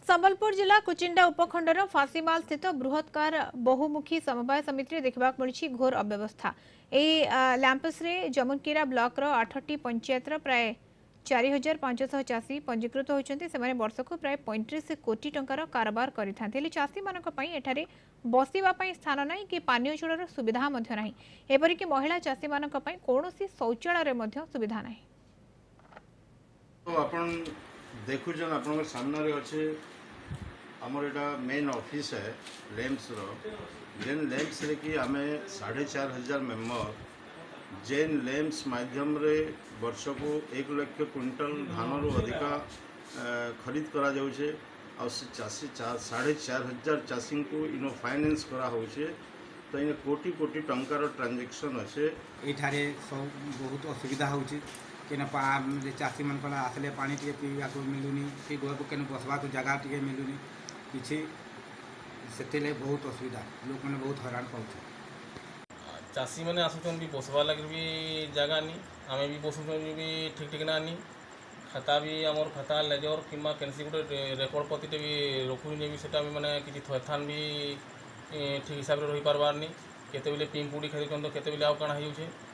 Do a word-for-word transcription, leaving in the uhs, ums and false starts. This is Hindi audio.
संबलपुर जिला कुचिंडा उपखंडर फासीमाल स्थित बृहत्कार बहुमुखी समवाय समिति देखा मिली घोर अव्यवस्था। यह लैंपस जमुनकीरा ब्लॉक आठटी पंचायत प्राय चार हजार पांचशह चाषी पंजीकृत होती से वर्ष को प्राय पैंतीस कोटी टंकार कारोबार करते चाषी मानी बसवाई स्थान ना कि पानीय जलर सुविधा ना एपरिक महिला चाषी मान कौन शौचालय सुविधा ना। देखुन आप सामने अच्छे आमर यहाँ मेन ऑफिस है लेम्स रो जेन लेम्स रे कि आम साढ़े चार हजार मेम्बर जेन लेम्स माध्यम रे वर्ष को एक लाख क्विंटल धान रू अधिका खरीद करा जाउछे और चाषी साढ़े चार हजार चाषी को इन फाइनेंस करा होउछे तो इन कोटी कोटी टंकार ट्रांजेक्शन अच्छे ये सब बहुत असुविधा होउछे कि चाषी मन आसले पानी टे पीवा को मिलूनी कि घर को केन बसवा को जगह टे मिलूनी किसी से बहुत असुविधा लोक मैंने बहुत हैरान पाते चाषी मैंने आसुन भी बसवा लगे भी जगह नहीं आम भी बसुन भी ठीक ठीक ना नी खाता भी आमर खाता लेजर कि गोटे रेकर्ड पति भी रखुनी भी सेटा भी माने किसी थैथान भी ठीक हिसाब से रही पार्बार नहीं केते बेले पिम पुड़ी खाई तो केते बेले आउ काଣା हो